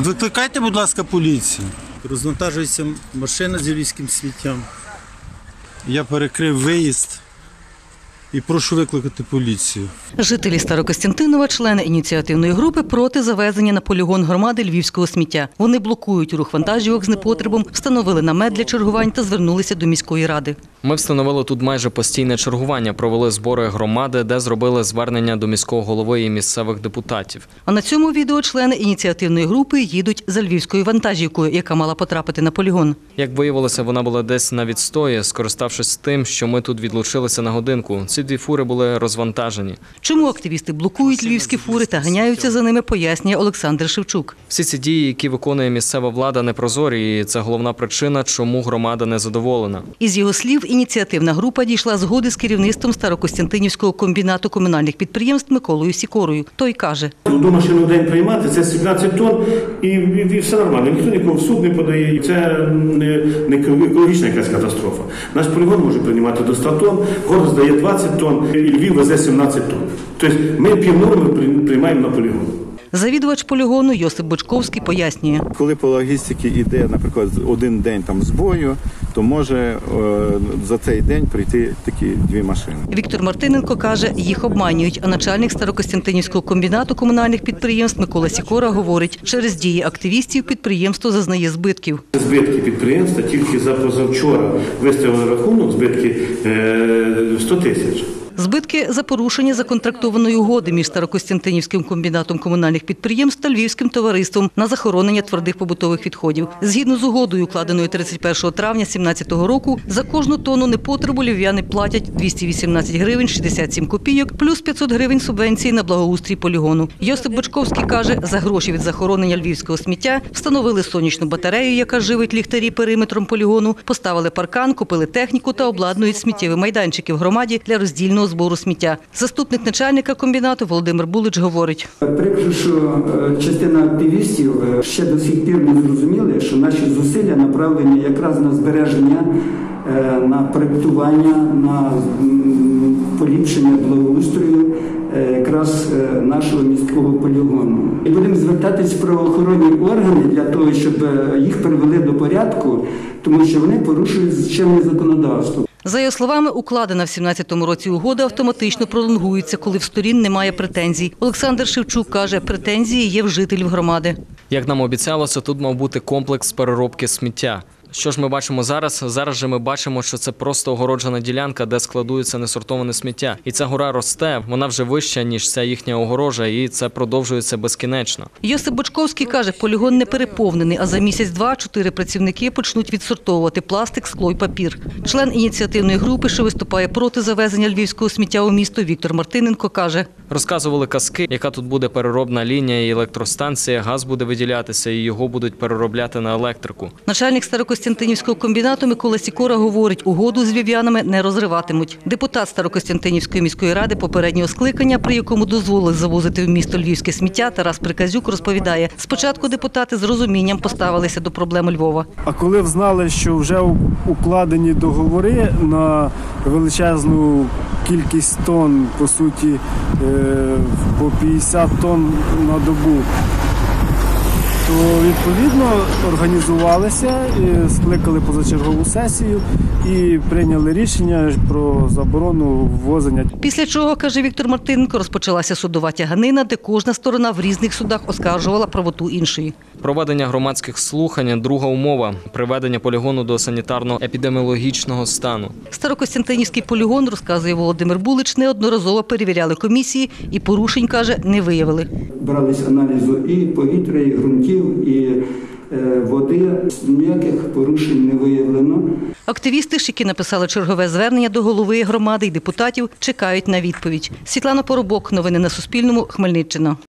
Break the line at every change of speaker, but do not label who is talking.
Викликайте, будь ласка, поліцію. Розвантажується машина з львівським сміттям. Я перекрив виїзд і прошу викликати поліцію.
Жителі Старокостянтинова, члени ініціативної групи проти завезення на полігон громади львівського сміття. Вони блокують рух вантажівок з непотребом, встановили намет для чергувань та звернулися до міської ради.
Ми встановили тут майже постійне чергування, провели збори громади, де зробили звернення до міського голови і місцевих депутатів.
А на цьому відео члени ініціативної групи їдуть за львівською вантажівкою, яка мала потрапити на полігон.
Як виявилося, вона була десь на відстої, скориставшись тим, що ми тут відлучилися на годинку. Ці дві фури були розвантажені.
Чому активісти блокують львівські фури та ганяються за ними, пояснює Олександр Шевчук.
Всі ці дії, які виконує місцева влада, непрозорі, і це головна причина, чому громада не задоволена.
Із його слів, ініціативна група дійшла згоди з керівництвом Старокостянтинівського комбінату комунальних підприємств Миколою Сікорою. Той каже:
одну машину в день приймати – це 17 тонн і все нормально. Ніхто нікого в суд не подає. Це не екологічна якась катастрофа. Наш полігон може приймати до 100 тонн, город здає 20 тонн, і Львів везе 17 тонн. Тобто ми півнорми приймаємо на полігон.
Завідувач полігону Йосип Бочковський пояснює.
Коли по логістиці йде, наприклад, один день збою, то може за цей день прийти такі дві машини.
Віктор Мартиненко каже, їх обманюють, а начальник Старокостянтинівського комбінату комунальних підприємств Микола Сікора говорить, через дії активістів підприємство зазнає збитків.
Збитки підприємства тільки за позавчора виставили рахунок, збитки 100 тисяч.
Збитки за порушення законтрактованої угоди між Старокостянтинівським комбінатом комунальних підприємств та Львівським товариством на захоронення твердих побутових відходів. Згідно з угодою, укладеною 31 травня 2017 року, за кожну тонну непотребу львів'яни платять 218 гривень 67 копійок, плюс 500 гривень субвенції на благоустрій полігону. Йосип Бочковський каже, за гроші від захоронення львівського сміття встановили сонячну батарею, яка живить ліхтарі периметром полігону, поставили паркан, купили техніку та обладнують сміттєві майданчики в громаді для роздільного збору сміття. Заступник начальника комбінату Володимир Булич говорить.
Прикро, що частина активістів ще до сих пір не зрозуміли, що наші зусилля направлені якраз на збереження, на проєктування, на поліпшення благоустрою якраз нашого міського полігону. І будемо звертатись в правоохоронні органи для того, щоб їх привели до порядку, тому що вони порушують чинне законодавство.
За його словами, укладена в 2017 році угода автоматично пролонгується, коли в сторін немає претензій. Олександр Шевчук каже, претензії є в жителів громади.
Як нам обіцялося, тут мав бути комплекс переробки сміття. Що ж ми бачимо зараз? Зараз же ми бачимо, що це просто огороджена ділянка, де складується несортоване сміття. І ця гора росте, вона вже вища, ніж ця їхня огорожа, і це продовжується безкінечно.
Йосип Бочковський каже, полігон не переповнений, а за місяць-два 4 працівники почнуть відсортовувати пластик, скло й папір. Член ініціативної групи, що виступає проти завезення львівського сміття у місто, Віктор Мартиненко каже.
Розказували казки, яка тут буде переробна лінія і електростанція, газ буде виділятися і його будуть переробляти на електрику.
Начальник Старокостянтинівського комбінату Микола Сікора говорить, угоду з львів'янами не розриватимуть. Депутат Старокостянтинівської міської ради попереднього скликання, при якому дозволили завозити в місто львівське сміття, Тарас Приказюк розповідає, спочатку депутати з розумінням поставилися до проблеми Львова.
А коли взнали, що вже укладені договори на величезну кількість тонн, по суті, по 50 тонн на добу, то відповідно організувалися, скликали позачергову сесію і прийняли рішення про заборону ввозення.
Після чого, каже Віктор Мартиненко, розпочалася судова тяганина, де кожна сторона в різних судах оскаржувала правоту іншої.
Проведення громадських слухань – друга умова – приведення полігону до санітарно-епідеміологічного стану.
Старокостянтинівський полігон, розказує Володимир Булич, неодноразово перевіряли комісії і порушень, каже, не виявили.
Брались аналізу і повітря, і ґрунтів, і води. Ніяких порушень не виявлено.
Активісти ж, які написали чергове звернення до голови громади і депутатів, чекають на відповідь. Світлана Поробок. Новини на Суспільному. Хмельниччина.